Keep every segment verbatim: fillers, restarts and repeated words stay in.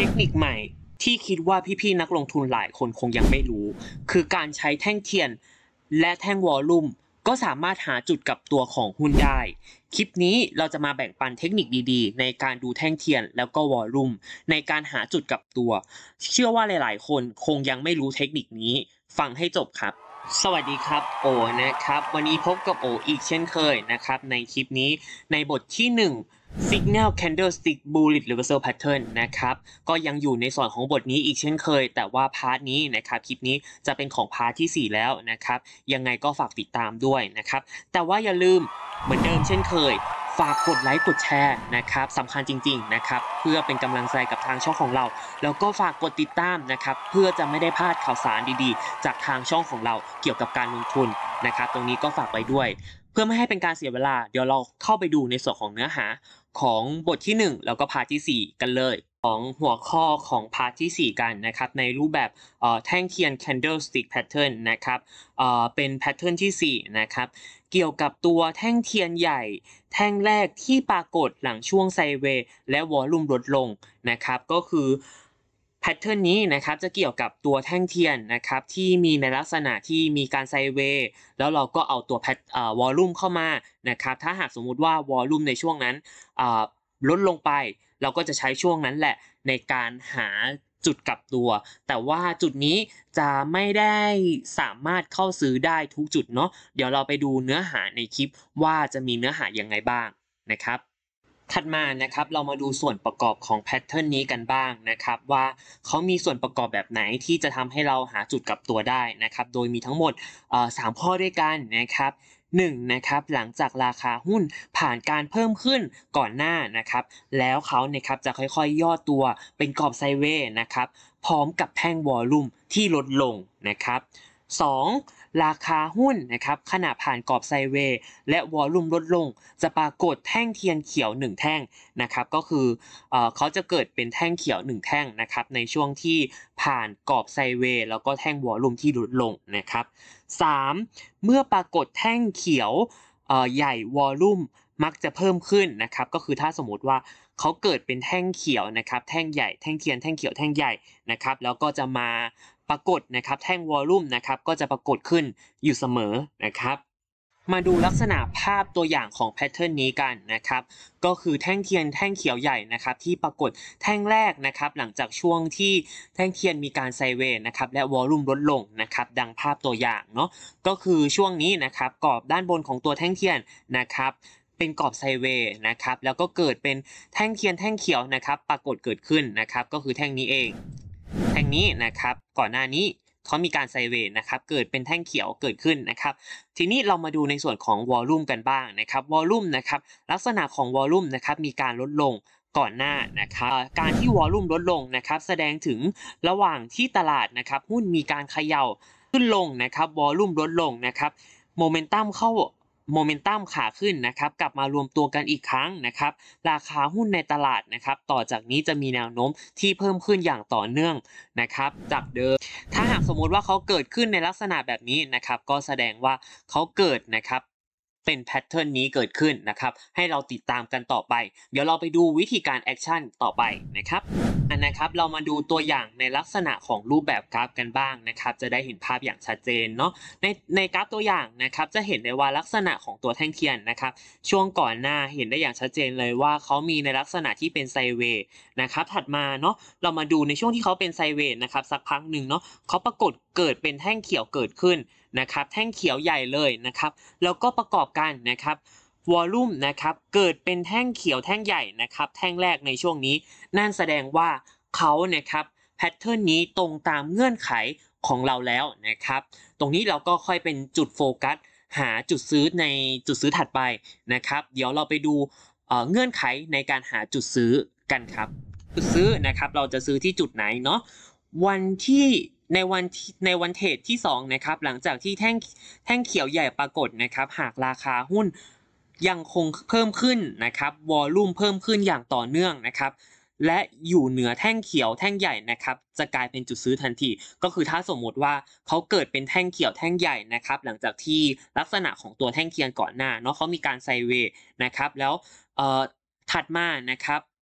ทคนิคใหม่ที่คิดว่าพี่ๆนักลงทุนหลายคนคงยังไม่รู้คือการใช้แท่งเทียนและแท่งวอลลุ่มก็สามารถหาจุดกลับตัวของหุ้นได้คลิปนี้เราจะมาแบ่งปันเทคนิคดีๆในการดูแท่งเทียนแล้วก็วอลลุ่มในการหาจุดกลับตัวเชื่อว่าหลายๆคนคงยังไม่รู้เทคนิคนี้ฟังให้จบครับสวัสดีครับโอนะครับวันนี้พบกับโออีกเช่นเคยนะครับในคลิปนี้ในบทที่หนึ่งSignal Candlestick Bullish Reversal Pattern นะครับก็ยังอยู่ในส่วนของบทนี้อีกเช่นเคยแต่ว่าพาร์ทนี้นะครับคลิปนี้จะเป็นของพาร์ทที่สี่แล้วนะครับยังไงก็ฝากติดตามด้วยนะครับแต่ว่าอย่าลืมเหมือนเดิมเช่นเคยฝากกดไลค์กดแชร์นะครับสำคัญจริงๆนะครับเพื่อเป็นกำลังใจกับทางช่องของเราแล้วก็ฝากกดติดตามนะครับเพื่อจะไม่ได้พลาดข่าวสารดีๆจากทางช่องของเราเกี่ยวกับการลงทุนนะครับตรงนี้ก็ฝากไว้ด้วยเพื่อไม่ให้เป็นการเสียเวลาเดี๋ยวเราเข้าไปดูในส่วนของเนื้อหาของบทที่หนึ่งแล้วก็พาร์ทที่สี่กันเลยของหัวข้อของพาร์ทที่สี่กันนะครับในรูปแบบเอ่อแท่งเทียน candlestick pattern นะครับเอ่อเป็น pattern ที่สี่นะครับเกี่ยวกับตัวแท่งเทียนใหญ่แท่งแรกที่ปรากฏหลังช่วงไซด์เวย์และวอลลุ่มลดลงนะครับก็คือแพทเทิร์นนี้นะครับจะเกี่ยวกับตัวแท่งเทียนนะครับที่มีในลักษณะที่มีการไซด์เวย์แล้วเราก็เอาตัวแพทเอ่อวอลลุ่มเข้ามานะครับถ้าหากสมมุติว่าวอลลุ่มในช่วงนั้นอ่าลดลงไปเราก็จะใช้ช่วงนั้นแหละในการหาจุดกลับตัวแต่ว่าจุดนี้จะไม่ได้สามารถเข้าซื้อได้ทุกจุดเนาะเดี๋ยวเราไปดูเนื้อหาในคลิปว่าจะมีเนื้อหายังไงบ้างนะครับถัดมานะครับเรามาดูส่วนประกอบของแพทเทิร์นนี้กันบ้างนะครับว่าเขามีส่วนประกอบแบบไหนที่จะทำให้เราหาจุดกลับตัวได้นะครับโดยมีทั้งหมดเอ่อสามข้อด้วยกันนะครับหนึ่งนะครับหลังจากราคาหุ้นผ่านการเพิ่มขึ้นก่อนหน้านะครับแล้วเขานะครับจะค่อยๆย่อตัวเป็นกรอบไซด์เวย์นะครับพร้อมกับแท่งวอลลุ่มที่ลดลงนะครับสองราคาหุ้นนะครับขณะผ่านกรอบไซด์เวย์และวอลลุ่มลดลงจะปรากฏแท่งเทียนเขียวหนึ่งแท่งนะครับก็คือเอ่อเขาจะเกิดเป็นแท่งเขียวหนึ่งแท่งนะครับในช่วงที่ผ่านกรอบไซด์เวย์แล้วก็แท่งวอลลุ่มที่ลดลงนะครับสามเมื่อปรากฏแท่งเขียวเอ่อใหญ่วอลลุ่มมักจะเพิ่มขึ้นนะครับก็คือถ้าสมมติว่าเขาเกิดเป็นแท่งเขียวนะครับแท่งใหญ่แท่งเทียนแท่งเขียวแท่งใหญ่นะครับแล้วก็จะมาปรากฏนะครับแท่งวอลลุ่มนะครับก็จะปรากฏขึ้นอยู่เสมอนะครับมาดูลักษณะภาพตัวอย่างของแพทเทิร์นนี้กันนะครับก็คือแท่งเทียนแท่งเขียวใหญ่นะครับที่ปรากฏแท่งแรกนะครับหลังจากช่วงที่แท่งเทียนมีการไซด์เวย์นะครับและวอลลุ่มลดลงนะครับดังภาพตัวอย่างเนาะก็คือช่วงนี้นะครับกรอบด้านบนของตัวแท่งเทียนนะครับเป็นกรอบไซด์เวย์นะครับแล้วก็เกิดเป็นแท่งเทียนแท่งเขียวนะครับปรากฏเกิดขึ้นนะครับก็คือแท่งนี้เองแท่งนี้นะครับก่อนหน้านี้เขามีการไซด์เวย์นะครับเกิดเป็นแท่งเขียวเกิดขึ้นนะครับทีนี้เรามาดูในส่วนของวอลลุ่มกันบ้างนะครับวอลลุ่มนะครับลักษณะของวอลลุ่มนะครับมีการลดลงก่อนหน้านะครับการที่วอลลุ่มลดลงนะครับแสดงถึงระหว่างที่ตลาดนะครับหุ้นมีการเขย่าขึ้นลงนะครับวอลลุ่มลดลงนะครับโมเมนตัมเข้าโมเมนตัมขาขึ้นนะครับกลับมารวมตัวกันอีกครั้งนะครับราคาหุ้นในตลาดนะครับต่อจากนี้จะมีแนวโน้มที่เพิ่มขึ้นอย่างต่อเนื่องนะครับจากเดิมถ้าหากสมมติว่าเขาเกิดขึ้นในลักษณะแบบนี้นะครับก็แสดงว่าเขาเกิดนะครับเป็นแพทเทิร์นนี้เกิดขึ้นนะครับให้เราติดตามกันต่อไปเดี๋ยวเราไปดูวิธีการแอคชั่นต่อไปนะครับนะครับเรามาดูตัวอย่างในลักษณะของรูปแบบกราฟกันบ้างนะครับจะได้เห็นภาพอย่างชัดเจนเนาะในในกราฟตัวอย่างนะครับจะเห็นได้ว่าลักษณะของตัวแท่งเทียนนะครับช่วงก่อนหน้าเห็นได้อย่างชัดเจนเลยว่าเขามีในลักษณะที่เป็นไซด์เวย์นะครับถัดมาเนาะเรามาดูในช่วงที่เขาเป็นไซด์เวย์นะครับสักพักหนึ่งเนาะเขาปรากฏเกิดเป็นแท่งเขียวเกิดขึ้นนะครับแท่งเขียวใหญ่เลยนะครับแล้วก็ประกอบกันนะครับวอลลุ่มนะครับเกิดเป็นแท่งเขียวแท่งใหญ่นะครับแท่งแรกในช่วงนี้นั่นแสดงว่าเขานะครับแพทเทิร์นนี้ตรงตามเงื่อนไขของเราแล้วนะครับตรงนี้เราก็ค่อยเป็นจุดโฟกัสหาจุดซื้อในจุดซื้อถัดไปนะครับเดี๋ยวเราไปดูเอ่อเงื่อนไขในการหาจุดซื้อกันครับจุดซื้อนะครับเราจะซื้อที่จุดไหนเนาะวันที่ในวันในวันเทรดที่สองนะครับหลังจากที่แท่งแท่งเขียวใหญ่ปรากฏนะครับหากราคาหุ้นยังคงเพิ่มขึ้นนะครับวอลลุ่มเพิ่มขึ้นอย่างต่อเนื่องนะครับและอยู่เหนือแท่งเขียวแท่งใหญ่นะครับจะกลายเป็นจุดซื้อทันทีก็คือถ้าสมมติว่าเขาเกิดเป็นแท่งเขียวแท่งใหญ่นะครับหลังจากที่ลักษณะของตัวแท่งเทียนก่อนหน้าเนาะเขามีการไซด์เวย์นะครับแล้วเอ่อถัดมานะครับ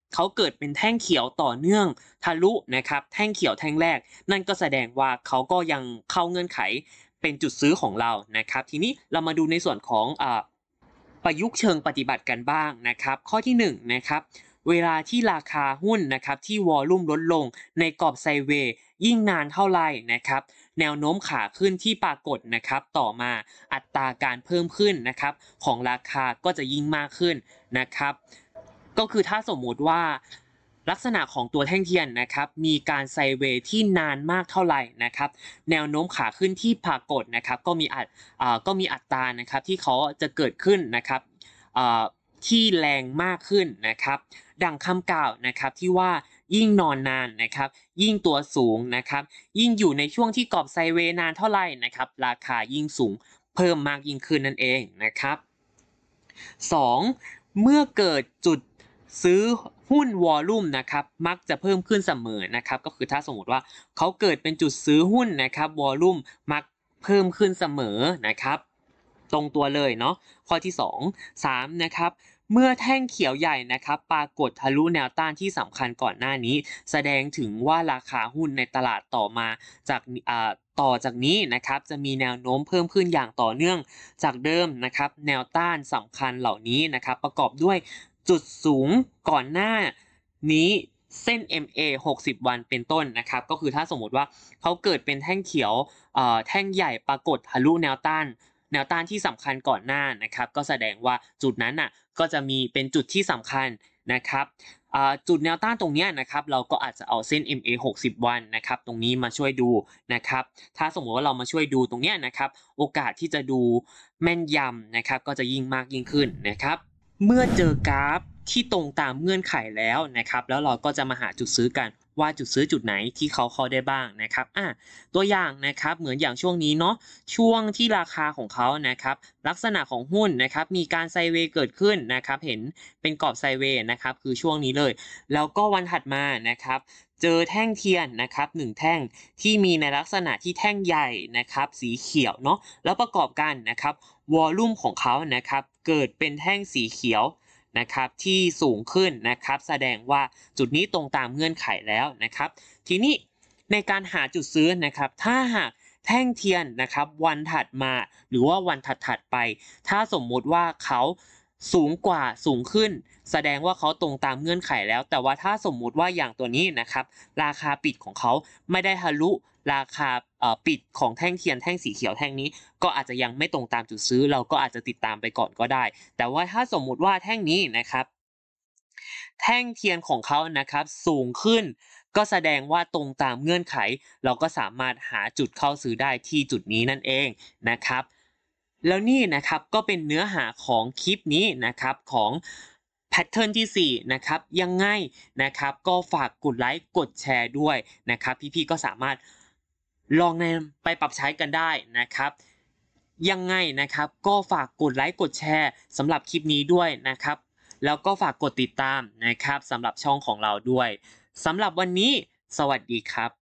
เขาเกิดเป็นแท่งเขียวต่อเนื่องทะลุนะครับแท่งเขียวแท่งแรกนั่นก็แสดงว่าเขาก็ยังเข้าเงื่อนไขเป็นจุดซื้อของเรานะครับทีนี้เรามาดูในส่วนของอ่าประยุกต์เชิงปฏิบัติกันบ้างนะครับข้อที่หนึ่งนะครับเวลาที่ราคาหุ้นนะครับที่วอลลุ่มลดลงในกรอบไซด์เวย์ยิ่งนานเท่าไหร่นะครับแนวโน้มขาขึ้นที่ปรากฏนะครับต่อมาอัตราการเพิ่มขึ้นนะครับของราคาก็จะยิ่งมากขึ้นนะครับก็คือถ้าสมมุติว่าลักษณะของตัวแท่งเทียนนะครับมีการไซด์เวย์ที่นานมากเท่าไหร่นะครับแนวโน้มขาขึ้นที่ปรากฏนะครับก็มีอัตอ่าก็มีอัตรานะครับที่เขาจะเกิดขึ้นนะครับอ่าที่แรงมากขึ้นนะครับดังคำกล่าวนะครับที่ว่ายิ่งนอนนานนะครับยิ่งตัวสูงนะครับยิ่งอยู่ในช่วงที่กรอบไซด์เวย์นานเท่าไหร่นะครับราคายิ่งสูงเพิ่มมากยิ่งขึ้นนั่นเองนะครับสองเมื่อเกิดจุดซื้อหุ้นวอลลุ่มนะครับมักจะเพิ่มขึ้นเสมอนะครับก็คือถ้าสมมติว่าเขาเกิดเป็นจุดซื้อหุ้นนะครับวอลลุ่มมักเพิ่มขึ้นเสมอนะครับตรงตัวเลยเนาะข้อที่สอง สามนะครับเมื่อแท่งเขียวใหญ่นะครับปรากฏทะลุแนวต้านที่สำคัญก่อนหน้านี้แสดงถึงว่าราคาหุ้นในตลาดต่อมาจากอ่าต่อจากนี้นะครับจะมีแนวโน้มเพิ่มขึ้นอย่างต่อเนื่องจากเดิมนะครับแนวต้านสำคัญเหล่านี้นะครับประกอบด้วยจุดสูงก่อนหน้านี้เส้น เอ็ม เอ หกสิบวันเป็นต้นนะครับก็คือถ้าสมมติว่าเขาเกิดเป็นแท่งเขียวเอ่อแท่งใหญ่ปรากฏทะลุแนวต้านแนวต้านที่สำคัญก่อนหน้านะครับก็แสดงว่าจุดนั้นน่ะก็จะมีเป็นจุดที่สำคัญนะครับจุดแนวต้านตรงนี้นะครับเราก็อาจจะเอาเส้น เอ็ม เอ หกสิบวันนะครับตรงนี้มาช่วยดูนะครับถ้าสมมติว่าเรามาช่วยดูตรงนี้นะครับโอกาสที่จะดูแม่นยำนะครับก็จะยิ่งมากยิ่งขึ้นนะครับเมื่อเจอกราฟที่ตรงตามเงื่อนไขแล้วนะครับแล้วเราก็จะมาหาจุดซื้อกันว่าจุดซื้อจุดไหนที่เขาเข้าได้บ้างนะครับอ่ะตัวอย่างนะครับเหมือนอย่างช่วงนี้เนาะช่วงที่ราคาของเขานะครับลักษณะของหุ้นนะครับมีการไซด์เวย์เกิดขึ้นนะครับเห็นเป็นกรอบไซด์เวย์นะครับคือช่วงนี้เลยแล้วก็วันถัดมานะครับเจอแท่งเทียนนะครับหนึ่งแท่งที่มีในลักษณะที่แท่งใหญ่นะครับสีเขียวเนาะแล้วประกอบกันนะครับวอลลุ่มของเขานะครับเกิดเป็นแท่งสีเขียวนะครับที่สูงขึ้นนะครับแสดงว่าจุดนี้ตรงตามเงื่อนไขแล้วนะครับทีนี้ในการหาจุดซื้อนะครับถ้าหากแท่งเทียนนะครับวันถัดมาหรือว่าวันถัดๆไปถ้าสมมุติว่าเขาสูงกว่าสูงขึ้นแสดงว่าเขาตรงตามเงื่อนไขแล้วแต่ว่าถ้าสมมุติว่าอย่างตัวนี้นะครับราคาปิดของเขาไม่ได้ทะลุราคาปิดของแท่งเทียนแท่งสีเขียวแท่งนี้ก็อาจจะยังไม่ตรงตามจุดซื้อเราก็อาจจะติดตามไปก่อนก็ได้แต่ว่าถ้าสมมุติว่าแท่งนี้นะครับแท่งเทียนของเขานะครับสูงขึ้นก็แสดงว่าตรงตามเงื่อนไขเราก็สามารถหาจุดเข้าซื้อได้ที่จุดนี้นั่นเองนะครับแล้วนี่นะครับก็เป็นเนื้อหาของคลิปนี้นะครับของแพทเทิร์นที่สี่นะครับยังไงนะครับก็ฝากกดไลค์กดแชร์ด้วยนะครับพี่ๆก็สามารถลองนำไปปรับใช้กันได้นะครับยังไงนะครับก็ฝากกดไลค์กดแชร์สำหรับคลิปนี้ด้วยนะครับแล้วก็ฝากกดติดตามนะครับสำหรับช่องของเราด้วยสำหรับวันนี้สวัสดีครับ